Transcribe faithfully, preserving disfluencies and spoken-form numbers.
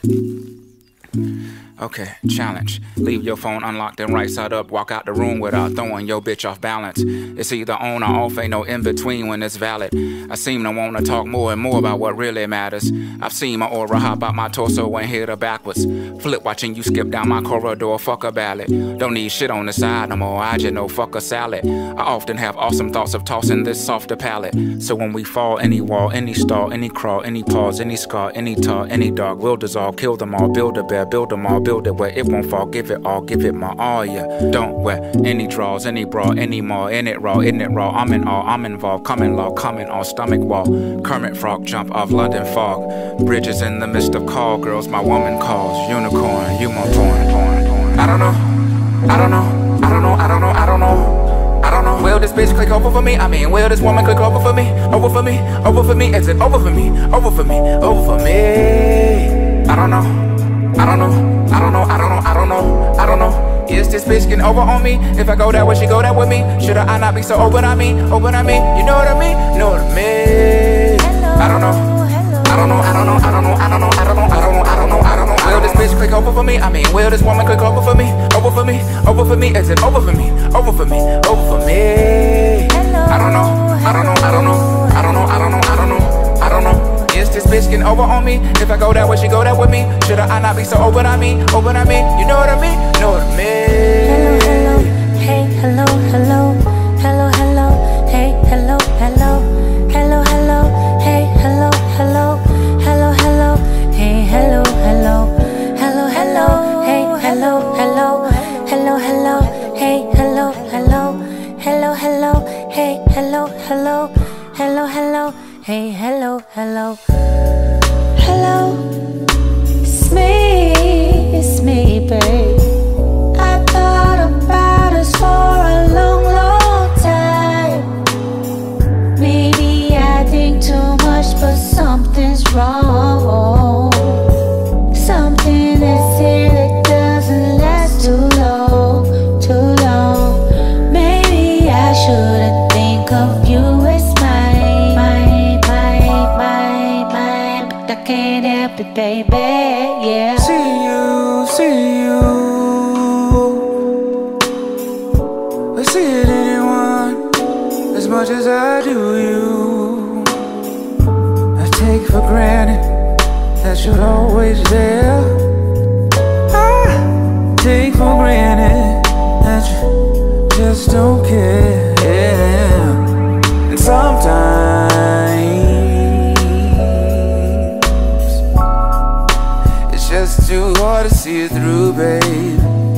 Okay, challenge. Leave your phone unlocked and right side up. Walk out the room without throwing your bitch off balance. It's either on or off, ain't no in between when it's valid. I seem to wanna talk more and more about what really matters. I've seen my aura hop out my torso and hit her backwards. Flip watching you skip down my corridor, fuck a ballad. Don't need shit on the side no more, I just know fuck a salad. I often have awesome thoughts of tossing this softer palate. So when we fall, any wall, any stall, any crawl, any pause, any scar, any tar, any dog will dissolve, kill them all, build a bear, build them all, build it where it won't fall, give it all, give it my all, yeah. Don't wear any draws, any bra, any more, in it raw, in it raw, I'm in all, I'm involved, coming law, coming on stomach wall. Kermit Frog jump off London fog, bridges in the midst of call girls, my woman calls, unicorn, you my porn, porn, porn. I don't know, I don't know, I don't know, I don't know, I don't know, I don't know. Will this bitch click over for me? I mean, will this woman click over for me? Over for me, over for me, is it over for me? Over for me, over for me. I don't know. I don't know, I don't know, I don't know, I don't know, I don't know. Is this bitch getting over on me? If I go that way, she go that with me. Should I not be so open on me? Open on me, you know what I mean? You know what I mean? I don't know, I don't know, I don't know, I don't know, I don't know, I don't know, I don't know, I don't know, I don't know. Will this bitch click over for me? I mean, will this woman click over for me? Over for me, over for me, is it over for me? Over for me, over for me. I don't know, I don't know, I don't know, I don't know, I don't know, I don't know, I don't know. Is this bitch getting over on me? If I go that way, she go that with me. Should I not be so open on me? Open on me, you know what I mean? You know what I mean? Hello, hello, hey, hello, hello, hello, hello, hey, hello, hello, hello, hello, hey, hello, hello, hello, hello, hey, hello, hello, hello, hello, hey, hello, hello, hello, hello, hey, hello, hello, hello, hello, hey, hello, hello, hello, hello. Hey, hello, hello. Hello, it's me, it's me, babe. I thought about us for a long, long time. Maybe I think too much, but something's wrong. Something that's here that doesn't last too long, too long. Maybe I shouldn't think of you as can't help it, baby, yeah. See you, see you. I see it in anyone as much as I do you. I take for granted that you're always there. I take for granted that you just don't care, yeah. And sometimes it's too hard to see it through, babe.